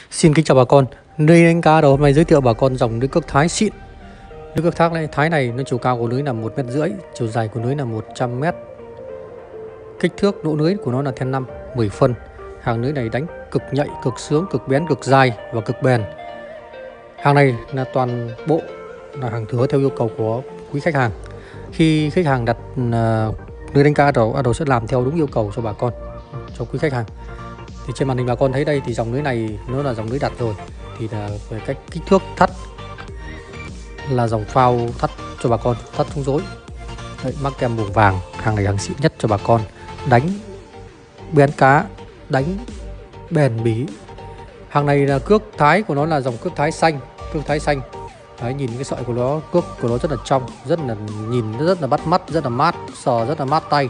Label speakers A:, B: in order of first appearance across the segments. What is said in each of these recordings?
A: Xin kính chào bà con. Nơi đánh cá đầu hôm nay giới thiệu bà con dòng lưới cước Thái xịn. Lưới cước Thái này nó chiều cao của lưới là 1,5 m, chiều dài của lưới là 100 m. Kích thước lỗ lưới của nó là then 5, 10 phân. Hàng lưới này đánh cực nhạy, cực sướng, cực bén, cực dài và cực bền. Hàng này là toàn bộ là hàng thừa theo yêu cầu của quý khách hàng. Khi khách hàng đặt lưới đánh cá đầu sẽ làm theo đúng yêu cầu cho bà con, cho quý khách hàng. Thì trên màn hình bà con thấy đây thì dòng lưới này nó là dòng lưới đặt rồi, thì là về cách kích thước thắt là dòng phao thắt cho bà con, thắt thúng rối. Đấy, mắc kem vùng vàng, hàng này hàng xịn nhất cho bà con. Đánh bén cá, đánh bền bỉ. Hàng này là cước Thái của nó là dòng cước Thái xanh, cước Thái xanh. Đấy, nhìn cái sợi của nó, cước của nó rất là trong, rất là nhìn nó rất là bắt mắt, rất là mát, sờ rất là mát tay.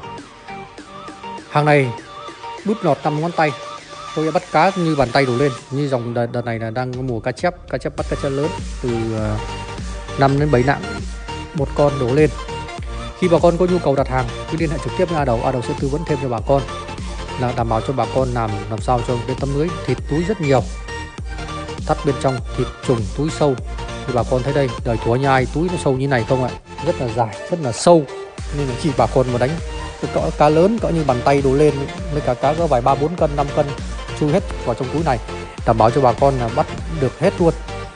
A: Hàng này đút lọt 5 ngón tay, tôi đã bắt cá như bàn tay đổ lên. Như dòng đợt này là đang có mùa cá chép bắt cá chép lớn từ 5 đến 7 nặng một con đổ lên. Khi bà con có nhu cầu đặt hàng cứ liên hệ trực tiếp với A Đầu sẽ tư vấn thêm cho bà con, là đảm bảo cho bà con làm sao cho cái tấm lưới thịt túi rất nhiều, thắt bên trong thịt trùng túi sâu. Thì bà con thấy đây, đời chúa nhà ai túi nó sâu như này không ạ, rất là dài, rất là sâu, nên là khi bà con mà đánh cỡ cá lớn cỡ như bàn tay đổ lên với cả cá có vài 3-4 cân 5 cân chui hết vào trong túi này, đảm bảo cho bà con là bắt được hết luôn.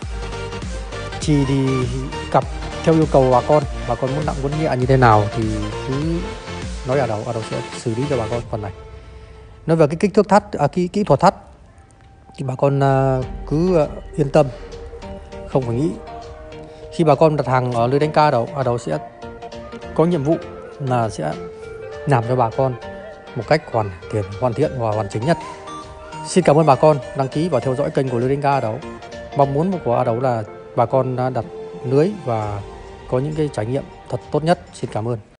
A: Chỉ thì cặp theo yêu cầu bà con muốn nặng muốn nhẹ như thế nào thì cứ nói A Đầu sẽ xử lý cho bà con. Phần này nói về cái kích thước thắt, kỹ thuật thắt thì bà con cứ yên tâm, không phải nghĩ. Khi bà con đặt hàng ở lưới đánh cá A Đầu sẽ có nhiệm vụ là sẽ làm cho bà con một cách hoàn thiện và hoàn chỉnh nhất. Xin cảm ơn bà con đăng ký và theo dõi kênh của lưới đánh cá A Đầu. Mong muốn của A Đầu là bà con đặt lưới và có những cái trải nghiệm thật tốt nhất. Xin cảm ơn.